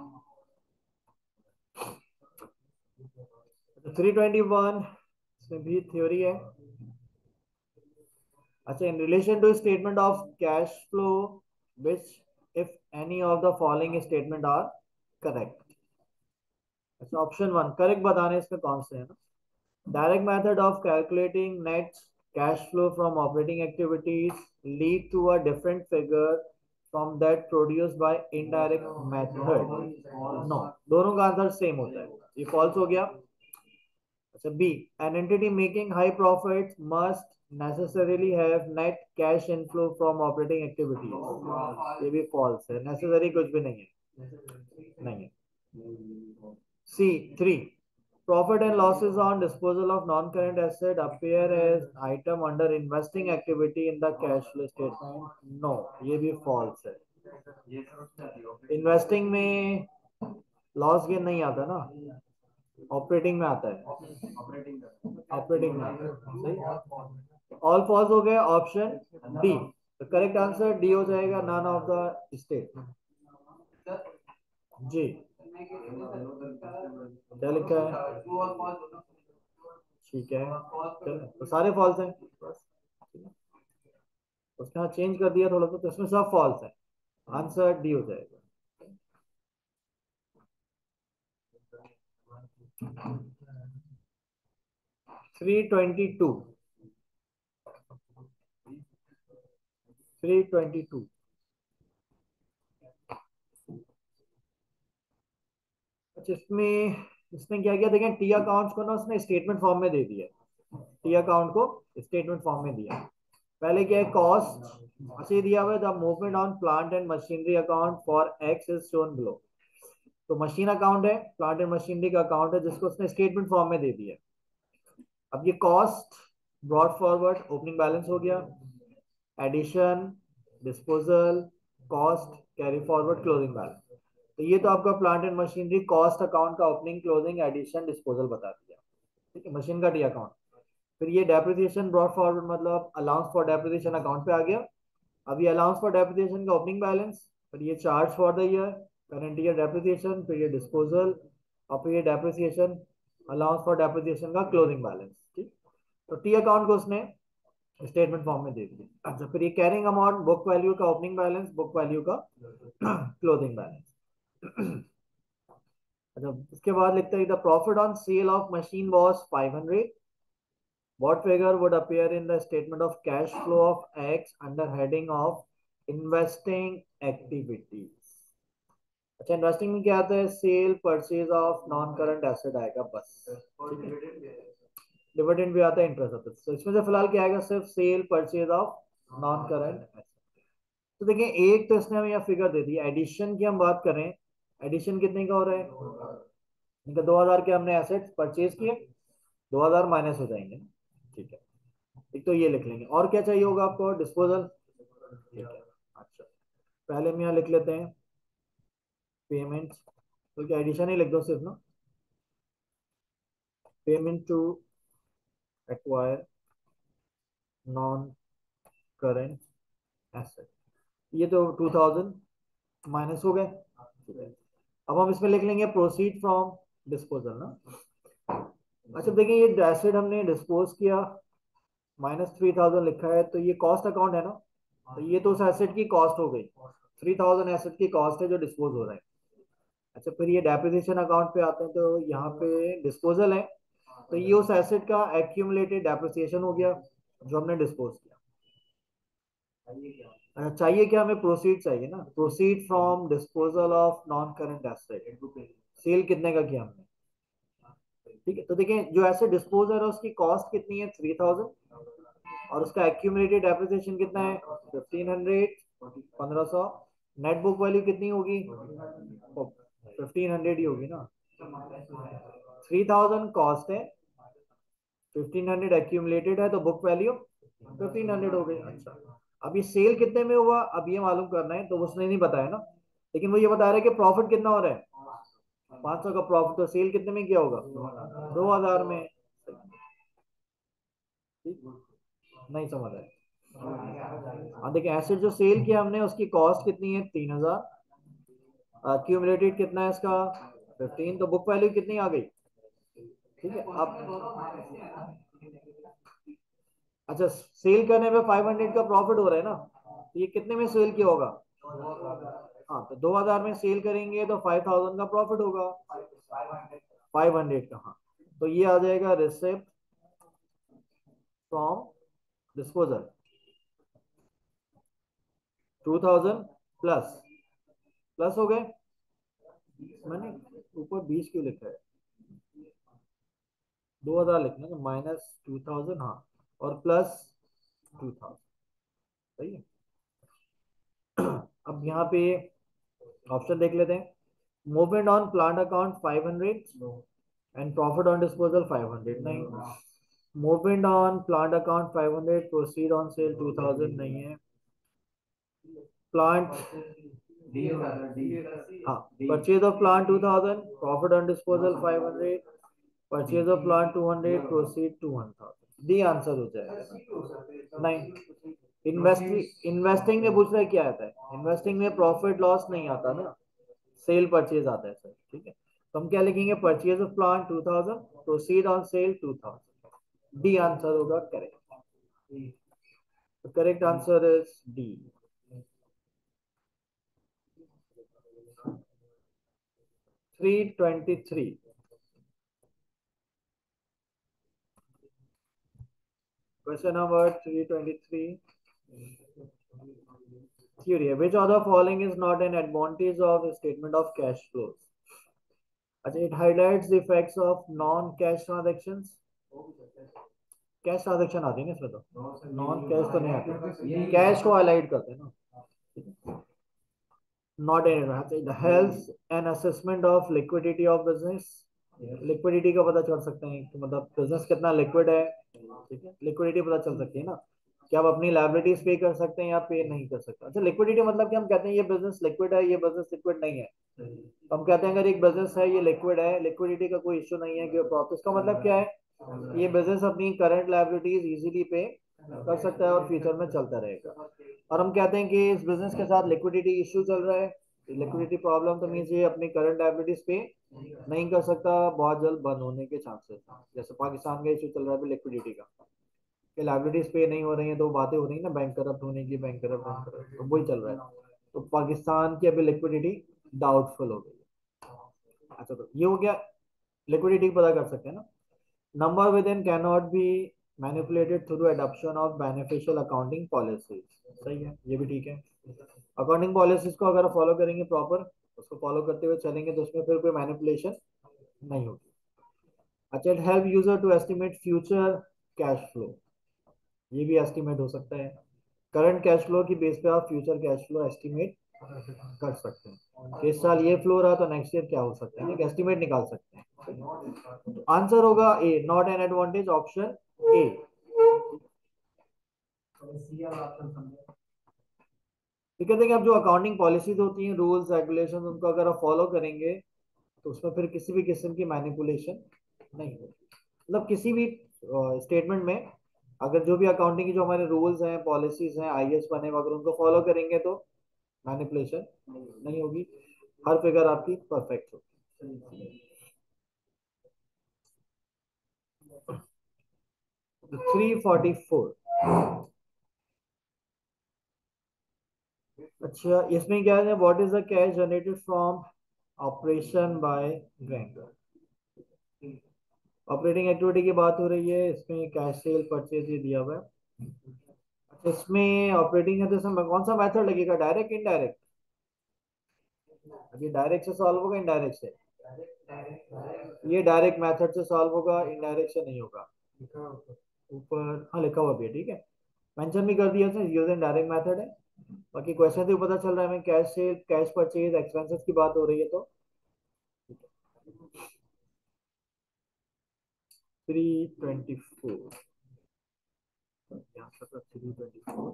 Three twenty one इसमें भी theory है। अच्छा, in relation to statement of cash flow which if any of the following statement are correct. अच्छा, option one correct बताने इसमें कौन से है ना, direct method of calculating net cash flow from operating activities lead to a different figure from that produced by indirect method। No, दोनों का answer same होता है, ये फॉल्स हो गया। अच्छा, B, an entity making high profits must necessarily have net cash inflow from operating activities, ये भी फॉल्स है, नेसेसरी कुछ भी नहीं है, नहीं है। C, three, profit and losses on disposal of non-current asset appear as item under investing activity in the cash flow statement। No, ये भी false है, इन्वेस्टिंग में लॉस गेन नहीं आता ना, ऑपरेटिंग में आता है, ऑपरेटिंग में आता है, सही। ऑल फॉल्स हो गए, ऑप्शन डी, तो करेक्ट आंसर डी हो जाएगा, नन ऑफ द स्टेट। जी, क्या लिखा है? ठीक है, चलो तो सारे फॉल्स हैं बस, उसने यहाँ चेंज कर दिया थोड़ा सा, तो इसमें सब फॉल्स है, आंसर डी हो जाएगा। Three twenty two, three twenty two. अच्छा, इसमें इसने क्या किया, देखें टी अकाउंट्स को ना उसने स्टेटमेंट फॉर्म में दे दिया, टी अकाउंट को स्टेटमेंट फॉर्म में दिया। पहले क्या है, कॉस्ट ऐसे दिया हुआ है, the movement on plant and machinery account for X is shown below. तो मशीन अकाउंट है, प्लांट एंड मशीनरी का अकाउंट है, जिसको उसने स्टेटमेंट फॉर्म में दे दिया। अब ये cost brought forward opening balance हो गया, addition, disposal, cost, carry forward, closing balance. तो ये तो आपका plant and machinery cost account का ओपनिंग, क्लोजिंग, एडिशन, डिस्पोजल बता दिया, ठीक है, मशीन का डी अकाउंट। फिर ये डेप्रिसिएशन ब्रॉड फॉरवर्ड मतलब अलाउंस फॉर डेप्रिसिएशन अकाउंट पे आ गया। अब ये अलाउंस फॉर डेप्रिसिएशन का ओपनिंग बैलेंस, फिर ये charge for the year, current year depreciation, फिर ये डिस्पोजल, और फिर ये डेप्रिसिएशन, अलाउंस फॉर डेप्रिसिएशन का क्लोजिंग बैलेंस, ठीक। तो टी अकाउंट को उसने स्टेटमेंट फॉर्म में दे दिया। अच्छा, फिर ये कैरिंग अमाउंट, बुक वैल्यू का ओपनिंग बैलेंस, बुक वैल्यू का क्लोजिंग बैलेंस। अच्छा, उसके बाद लिखते हैं the profit on sale of machine was five hundred. What figure would appear in the statement of cash flow of X under heading of investing activities? अच्छा, investing में क्या आता है, sale purchase of non current asset आएगा बस, ठीक है, dividend भी आता है, इंटरेस्ट आता है, तो इसमें से फिलहाल क्या आएगा, सिर्फ sale purchase of non current asset. तो देखिए, एक तो इसने हमें यहाँ फिगर दे दी, एडिशन की हम बात करें, एडिशन कितने का हो रहा है, इनका दो हजार के हमने एसेट परचेज किए, दो हजार माइनस हो जाएंगे, ठीक है। एक तो ये लिख लेंगे, और क्या चाहिए होगा आपको? डिस्पोजल। ठीक है। अच्छा, पहले हम यहाँ लिख लेते हैं पेमेंट, तो क्या एडिशन ही लिख दो सिर्फ ना, payment to acquire non current asset, ये तो टू थाउजेंड माइनस हो गए। ठीक है। अब हम इसमें लिख लेंगे प्रोसीड फ्रॉम डिस्पोजल ना। अच्छा देखिए, ये एसेट हमने डिस्पोज किया, माइनस थ्री थाउजेंड लिखा है, तो ये कॉस्ट अकाउंट है ना, तो ये तो उस एसेट की कॉस्ट हो गई, थ्री थाउजेंड एसेट की कॉस्ट है जो डिस्पोज हो रहा है। अच्छा, फिर ये डेप्रिसिएशन अकाउंट पे आते हैं, तो यहाँ पे डिस्पोजल है, तो ये उस एसेट का एक्यूमुलेटेड डेप्रिसिएशन हो गया जो हमने डिस्पोज किया। अच्छा, चाहिए क्या हमें? प्रोसीड चाहिए ना, proceed from disposal of non current asset, sale कितने का किया हमने? ठीक है, तो देखिए जो एसेट डिस्पोज है उसकी कॉस्ट कितनी है? थ्री थाउजेंड, और उसका एक्यूमुलेटेड डेप्रिसिएशन कितना है? फिफ्टीन हंड्रेड, पंद्रह सौ। नेट बुक वैल्यू कितनी होगी? फिफ्टीन हंड्रेड ही होगी ना। थ्री थाउजेंड कॉस्ट है, फिफ्टीन हंड्रेड एक्यूमुलेटेड है, तो बुक वैल्यू फिफ्टीन हंड्रेड हो गई। अच्छा, अब ये सेल कितने में हुआ अब ये मालूम करना है, तो उसने नहीं बताया ना, लेकिन वो ये बता रहा है कि प्रॉफिट कितना हो रहा है, पांच सौ का प्रॉफिट, तो सेल कितने में किया होगा? दो हजार में। ठीक, नहीं समझ आया। हाँ देखिए, एसेट जो सेल किया हमने उसकी कॉस्ट कितनी है? तीन हजार, क्यूमुलेटेड कितना है इसका? फिफ्टीन, तो बुक वैल्यू कितनी आ गई? ठीक है। अब अच्छा, सेल करने पे फाइव हंड्रेड का प्रॉफिट हो रहा है ना, तो ये कितने में सेल किया होगा? हाँ, तो दो हजार में सेल करेंगे तो फाइव थाउजेंड का प्रॉफिट होगा, फाइव हंड्रेड का। हाँ, तो ये आ जाएगा receipt from disposal, two thousand plus, plus हो गए, मैंने ऊपर बीस क्यों लिखा है? दो हजार लिखना है, माइनस टू थाउजेंड, हाँ, और प्लस टू थाउजेंड। सही है। अब यहाँ पे ऑप्शन देख लेते हैं, movement on plant account five hundred and profit on disposal five hundred, नहीं। Movement on plant account five hundred, proceed on sale two thousand, नहीं है। प्लांट, हाँ, purchase of plant two thousand, profit on disposal five hundred, purchase of plant two hundred, proceed two hundred, D answer हो जाएगा। नहीं, investing, investing में पूछ रहा है क्या आता है? इन्वेस्टिंग में प्रॉफिट लॉस नहीं आता ना, सेल परचेज आता है सर। ठीक है, तो हम क्या लिखेंगे? Purchase of plant two thousand, proceed on sale two thousand, D answer होगा correct. The correct answer is D. three twenty-three. Question number three twenty-three. Theory. Which of the following is not an advantage of a statement of cash flows? अच्छा, it highlights the effects of non-cash transactions. Cash transaction आती है ना इसमें, तो non cash तो नहीं आती, cash को हाईलाइट करते हैं ना। Not in it helps an assessment of liquidity of business, liquidity का पता चल सकते हैं कि मतलब बिजनेस कितना लिक्विड है। ठीक है, लिक्विडिटी पता चल सकती है ना, कि आप अपनी लायबिलिटीज पे कर सकते हैं या पे नहीं कर सकते। अच्छा, लिक्विडिटी मतलब कि हम कहते हैं ये बिजनेस लिक्विड है, ये बिजनेस लिक्विड नहीं है, तो हम कहते हैं अगर एक बिजनेस है ये लिक्विड है, लिक्विडिटी का कोई इश्यू नहीं है कि प्रॉफिट का मतलब क्या है, ये बिजनेस अपनी करंट लायबिलिटीज इजीली पे कर सकता है और फ्यूचर में चलता रहेगा। और हम कहते हैं कि इस बिजनेस के साथ लिक्विडिटी इश्यू चल रहा है, लिक्विडिटी प्रॉब्लम, तो मीन्स ये अपनी करंट लायबिलिटीज पे नहीं कर सकता, बहुत जल्द बंद होने के चांसेस हैं। जैसे पाकिस्तान का इशू चल रहा है लिक्विडिटी का, कि लायबिलिटीज पे नहीं हो रही है, तो बातें हो रही है ना बैंक करप्ट होने की, बैंक करप्ट बैंक करप्ट, तो वही चल रहा है। तो पाकिस्तान की अभी लिक्विडिटी डाउटफुल हो गई। अच्छा, तो ये हो गया, लिक्विडिटी पता कर सकते हैं ना। Number within can not be manipulated through adoption of beneficial accounting policies, सही है, ये भी ठीक है। अकाउंटिंग पॉलिसीज को अगर फॉलो करेंगे प्रॉपर, उसको फॉलो करते हुए चलेंगे, तो उसमें फिर कोई मैनिपुलेशन नहीं होगी। अच्छा, it help user to estimate future cash flow, ये भी एस्टिमेट हो सकता है, करंट कैश फ्लो की बेस पे आप फ्यूचर कैश फ्लो एस्टिमेट कर सकते हैं, कि इस साल ये फ्लो रहा तो नेक्स्ट ईयर क्या हो सकता है, एक एस्टिमेट निकाल सकते हैं। आंसर होगा A, not an advantage, option A. तो कहते हैं कि अब जो अकाउंटिंग पॉलिसीज होती हैं, रूल्स रेगुलेशन, उनको अगर आप फॉलो करेंगे तो उसमें फिर किसी भी किस्म की मैनिपुलेशन नहीं होगी। मतलब किसी भी स्टेटमेंट में अगर जो भी अकाउंटिंग की जो हमारे रूल्स हैं, पॉलिसीज हैं, आईएएस बने हुए, अगर उनको फॉलो करेंगे तो मैनिपुलेशन नहीं होगी, हर फिगर आपकी परफेक्ट होगी। Three forty four. अच्छा, इसमें क्या है, what is the cash generated from operation by bank. Operating activity की बात हो रही है, इसमें कैश सेल परचेज ये दिया हुआ है। अच्छा, इसमें ऑपरेटिंग है तो इसमें कौन सा मेथड लगेगा, डायरेक्ट इनडायरेक्ट। ये डायरेक्ट से सॉल्व होगा इनडायरेक्ट से, ये डायरेक्ट मेथड से सॉल्व होगा, इनडायरेक्ट से नहीं होगा। ऊपर हाँ लिखा हुआ भी है, ठीक है, मेंशन भी कर दिया उसने, यूज इन डायरेक्ट मेथड है। बाकी क्वेश्चन से भी पता चल रहा है हमें कैश से कैश परचेज एक्सपेंसेस की बात हो रही है तो। थ्री ट्वेंटी फोर, यहाँ पर three twenty four.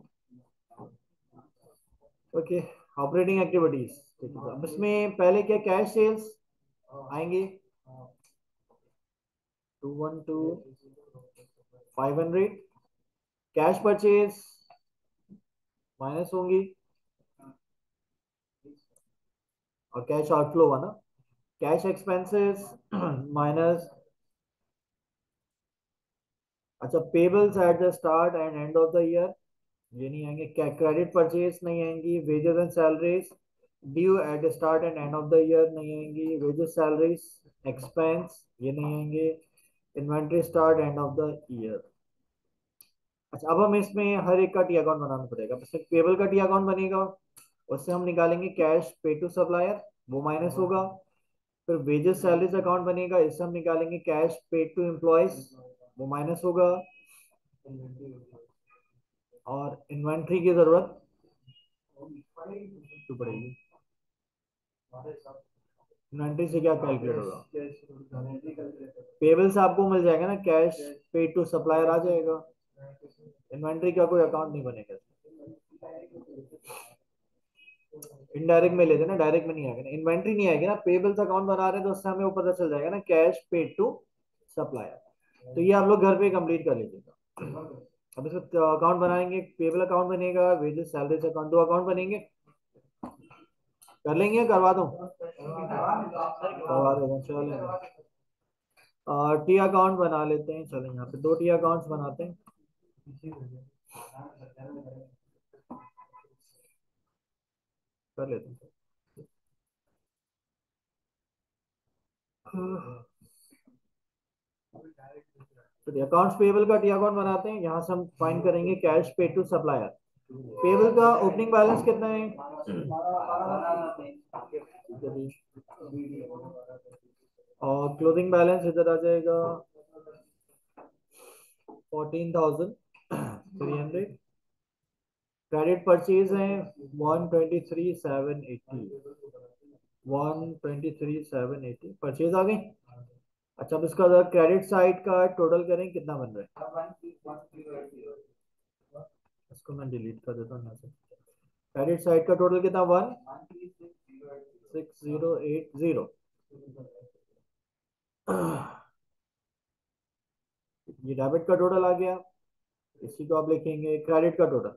Okay, operating activities, ठीक है, अब इसमें पहले क्या कैश सेल्स आएंगे, two one two, five hundred. Cash purchase minus होंगी, और कैश आउटफ्लो हुआ ना, कैश एक्सपेंसेस माइनस। अच्छा, payables at the start and end of the year, ये नहीं आएंगे। क्या क्रेडिट परचेज नहीं आएंगी, wages and salaries due at the start and end of the year नहीं आएंगी, वेजेस सैलरीज एक्सपेंस ये नहीं आएंगे, inventory start end of the year. अच्छा, अब हम इसमें हर एक का टी अकाउंट बनाना पड़ेगा। पेबल का टी अकाउंट बनेगा, उससे हम निकालेंगे कैश पे टू सप्लायर, वो माइनस होगा। फिर वेजेस सैलरीज अकाउंट बनेगा, इससे हम निकालेंगे कैश पेड टू एम्प्लॉयज, वो माइनस होगा। और इन्वेंट्री की जरूरत तो पड़ेगी, इन्वेंट्री से क्या कैलकुलेट होगा, पेबल्स आपको मिल जाएगा ना, कैश पेड टू सप्लायर आ जाएगा, इन्वेंट्री का कोई अकाउंट नहीं बनेगा। इनडायरेक्ट में लेते ना, डायरेक्ट में नहीं आएगा ना, इन्वेंट्री नहीं आएगी ना, पेबल्स अकाउंट बना रहे हैं तो उससे हमें वो पता चल जाएगा ना, कैश पेड टू सप्लायर। तो ये आप लोग घर पे कंप्लीट कर लीजिएगा। अब इसमें अकाउंट बनाएंगे, पेबल अकाउंट बनेगा, वेजेस सैलरीज अकाउंट, दो अकाउंट बनेंगे। कर लेंगे, करवा दूं, करवा देगा, चलो टी अकाउंट बना लेते हैं, चलो यहाँ पे दो टी अकाउंट्स बनाते हैं। कर लेते हैं। तो अकाउंट्स पेबल का टी अकाउंट बनाते हैं, यहाँ से हम फाइंड करेंगे cash paid to supplier. Payable का ओपनिंग बैलेंस कितना है, और क्लोजिंग बैलेंस इधर आ जाएगा fourteen thousand three hundred. Credit purchase है one twenty three seven eighty, one twenty three seven eighty, purchase आ गई। अच्छा, अब इसका क्रेडिट साइड का टोटल करें कितना बन रहा है, इसको मैं डिलीट कर देता हूँ यहाँ से। क्रेडिट साइड का टोटल कितना, one six zero eight zero. ये डेबिट का टोटल आ गया, इसी को आप लिखेंगे क्रेडिट का टोटल।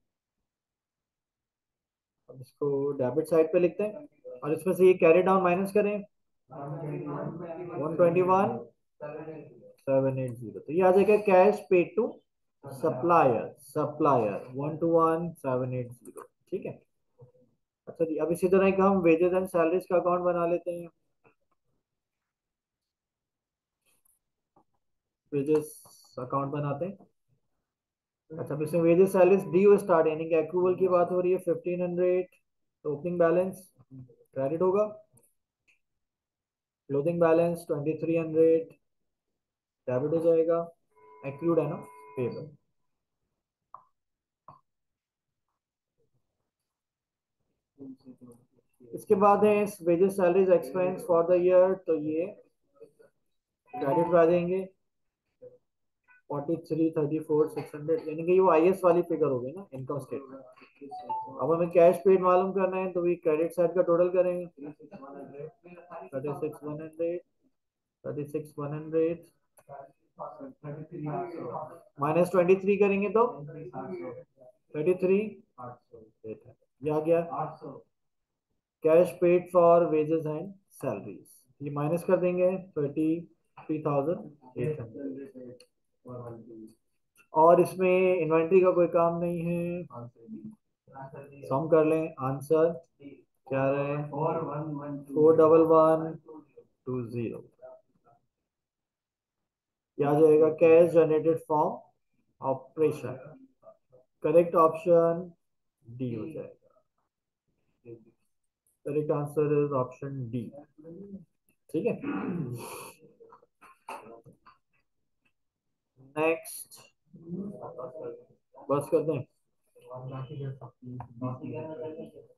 अब इसको डेबिट साइड पे लिखते हैं, और इसमें से ये कैरी डाउन माइनस करें, one twenty one seven eight zero, तो ये आ जाएगा cash paid to supplier, supplier one two one seven eight zero, ठीक है। अच्छा जी, अब इसी तरह का हम वेजेस एंड सैलरीज का अकाउंट बना लेते हैं। वेजेस अकाउंट बनाते हैं। अच्छा, अब इसमें वेजेस सैलरीज ड्यू स्टार्ट यानी कि अक्रूवल की बात हो रही है, फिफ्टीन हंड्रेड, तो ओपनिंग बैलेंस क्रेडिट होगा, closing balance twenty three hundred, debit हो जाएगा, एक्रूड है ना, पेबल। इसके बाद है wages salaries expense for the year, तो ये क्रेडिट आ जाएंगे। Forty three thirty four six hundred, यानी कि ये वो आई एस वाली फिगर हो गई ना, इनकम स्टेटमेंट। अब हमें कैश पेड मालूम करना है, तो भी क्रेडिट साइड का टोटल करेंगे। Thirty six one hundred, thirty six one hundred minus twenty three करेंगे तो थर्टी थ्री, ये आ गया cash paid for wages and salaries. ये माइनस कर देंगे thirty three thousand eight hundred. और इसमें इन्वेंट्री का कोई काम नहीं है, सम कर लें। आंसर क्या रहे, four double one two zero. क्या आ जाएगा, cash generated from operation. Correct option D हो जाएगा। Correct answer is option D. ठीक है, नेक्स्ट बस कर दें।